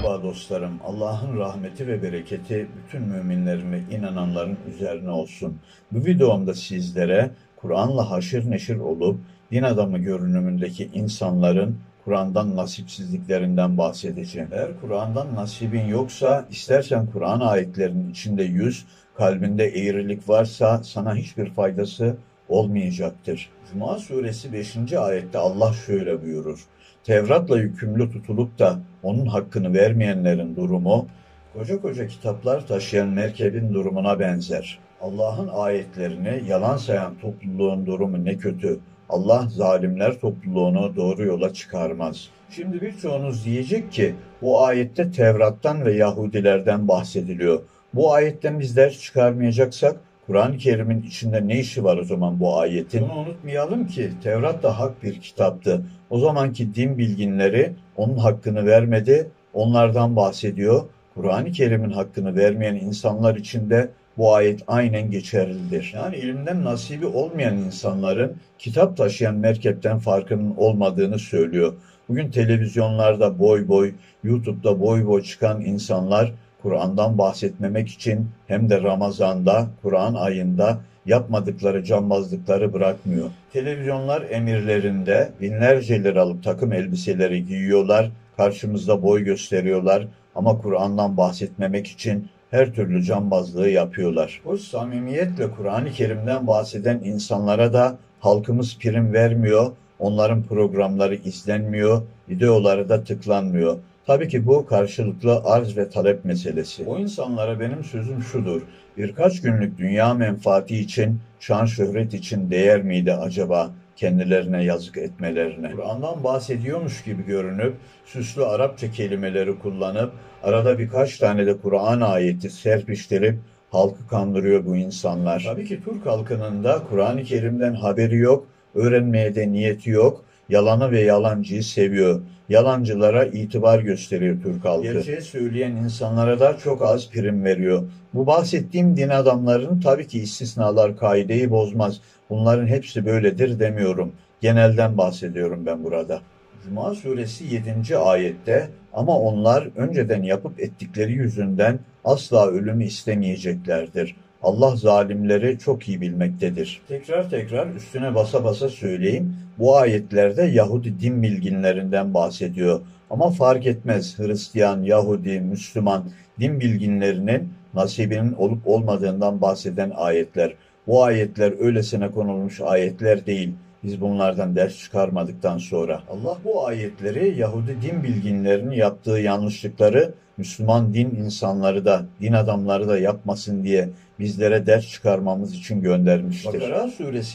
Merhaba dostlarım. Allah'ın rahmeti ve bereketi bütün müminlerin ve inananların üzerine olsun. Bu videomda sizlere Kur'an'la haşır neşir olup din adamı görünümündeki insanların Kur'an'dan nasipsizliklerinden bahsedeceğim. Eğer Kur'an'dan nasibin yoksa, istersen Kur'an ayetlerinin içinde yüz, kalbinde eğrilik varsa sana hiçbir faydası olmayacaktır. Cuma suresi 5. ayette Allah şöyle buyurur: Tevrat'la yükümlü tutulup da onun hakkını vermeyenlerin durumu, koca koca kitaplar taşıyan merkebin durumuna benzer. Allah'ın ayetlerini yalan sayan topluluğun durumu ne kötü. Allah zalimler topluluğunu doğru yola çıkarmaz. Şimdi birçoğunuz diyecek ki, bu ayette Tevrat'tan ve Yahudilerden bahsediliyor. Bu ayetten biz ders çıkarmayacaksak, Kur'an-ı Kerim'in içinde ne işi var o zaman bu ayetin? Bunu unutmayalım ki Tevrat da hak bir kitaptı. O zamanki din bilginleri onun hakkını vermedi, onlardan bahsediyor. Kur'an-ı Kerim'in hakkını vermeyen insanlar için de bu ayet aynen geçerlidir. Yani ilimden nasibi olmayan insanların kitap taşıyan merkepten farkının olmadığını söylüyor. Bugün televizyonlarda boy boy, YouTube'da boy boy çıkan insanlar Kur'an'dan bahsetmemek için hem de Ramazan'da, Kur'an ayında yapmadıkları cambazlıkları bırakmıyor. Televizyonlar emirlerinde binlerce liralık takım elbiseleri giyiyorlar, karşımızda boy gösteriyorlar ama Kur'an'dan bahsetmemek için her türlü cambazlığı yapıyorlar. O samimiyetle Kur'an-ı Kerim'den bahseden insanlara da halkımız prim vermiyor, onların programları izlenmiyor, videoları da tıklanmıyor. Tabii ki bu karşılıklı arz ve talep meselesi. O insanlara benim sözüm şudur: birkaç günlük dünya menfaati için, şan şöhret için değer miydi acaba kendilerine yazık etmelerine? Kur'an'dan bahsediyormuş gibi görünüp, süslü Arapça kelimeleri kullanıp, arada birkaç tane de Kur'an ayeti serpiştirip, halkı kandırıyor bu insanlar. Tabii ki Türk halkının da Kur'an-ı Kerim'den haberi yok, öğrenmeye de niyeti yok, yalanı ve yalancıyı seviyor. Yalancılara itibar gösteriyor Türk halkı. Gerçeği söyleyen insanlara da çok az prim veriyor. Bu bahsettiğim din adamlarının tabii ki istisnalar kaideyi bozmaz. Bunların hepsi böyledir demiyorum. Genelden bahsediyorum ben burada. Cuma suresi 7. ayette, ama onlar önceden yapıp ettikleri yüzünden asla ölümü istemeyeceklerdir. Allah zalimleri çok iyi bilmektedir. Tekrar tekrar üstüne basa basa söyleyeyim. Bu ayetlerde Yahudi din bilginlerinden bahsediyor. Ama fark etmez, Hristiyan, Yahudi, Müslüman din bilginlerinin nasibinin olup olmadığından bahseden ayetler. Bu ayetler öylesine konulmuş ayetler değil. Biz bunlardan ders çıkarmadıktan sonra. Allah bu ayetleri Yahudi din bilginlerinin yaptığı yanlışlıkları Müslüman din insanları da, din adamları da yapmasın diye bizlere ders çıkarmamız için göndermiştir. Bakara suresi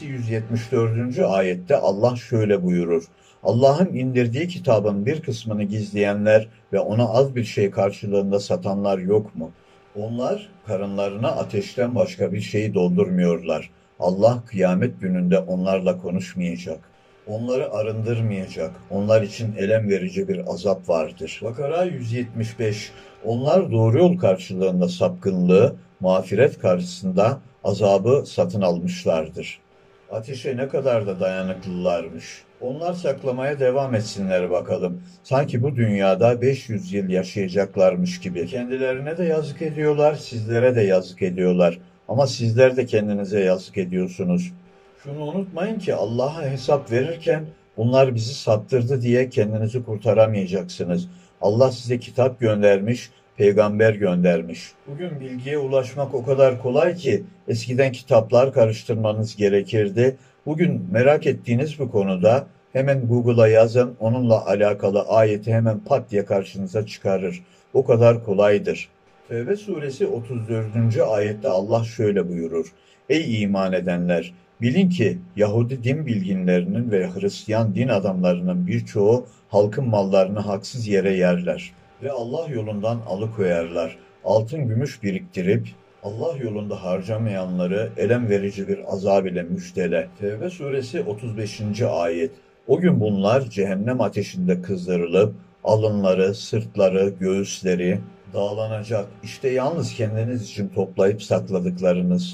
174. ayette Allah şöyle buyurur: Allah'ın indirdiği kitabın bir kısmını gizleyenler ve ona az bir şey karşılığında satanlar yok mu? Onlar karınlarına ateşten başka bir şey doldurmuyorlar. Allah kıyamet gününde onlarla konuşmayacak. Onları arındırmayacak. Onlar için elem verici bir azap vardır. Bakara 175. Onlar doğru yol karşılığında sapkınlığı, mağfiret karşısında azabı satın almışlardır. Ateşe ne kadar da dayanıklılarmış. Onlar saklamaya devam etsinler bakalım. Sanki bu dünyada 500 yıl yaşayacaklarmış gibi. Kendilerine de yazık ediyorlar, sizlere de yazık ediyorlar. Ama sizler de kendinize yazık ediyorsunuz. Şunu unutmayın ki Allah'a hesap verirken bunlar bizi saptırdı diye kendinizi kurtaramayacaksınız. Allah size kitap göndermiş, peygamber göndermiş. Bugün bilgiye ulaşmak o kadar kolay ki eskiden kitaplar karıştırmanız gerekirdi. Bugün merak ettiğiniz bir konuda hemen Google'a yazın, onunla alakalı ayeti hemen pat diye karşınıza çıkarır. O kadar kolaydır. Tevbe suresi 34. ayette Allah şöyle buyurur: Ey iman edenler! Bilin ki Yahudi din bilginlerinin ve Hristiyan din adamlarının birçoğu halkın mallarını haksız yere yerler ve Allah yolundan alıkoyarlar. Altın gümüş biriktirip Allah yolunda harcamayanları elem verici bir azab ile müjdele. Tevbe suresi 35. ayet. O gün bunlar cehennem ateşinde kızdırılıp alınları, sırtları, göğüsleri dağlanacak. İşte yalnız kendiniz için toplayıp sakladıklarınız.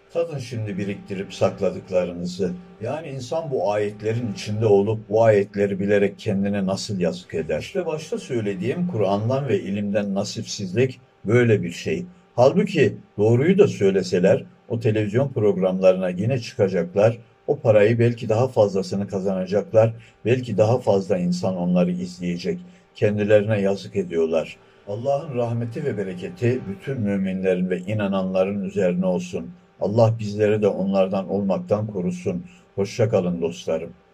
Tadın şimdi biriktirip sakladıklarınızı. Yani insan bu ayetlerin içinde olup bu ayetleri bilerek kendine nasıl yazık eder? İşte başta söylediğim Kur'an'dan ve ilimden nasipsizlik böyle bir şey. Halbuki doğruyu da söyleseler o televizyon programlarına yine çıkacaklar. O parayı belki daha fazlasını kazanacaklar. Belki daha fazla insan onları izleyecek. Kendilerine yazık ediyorlar. Allah'ın rahmeti ve bereketi bütün müminlerin ve inananların üzerine olsun. Allah bizleri de onlardan olmaktan korusun. Hoşça kalın dostlarım.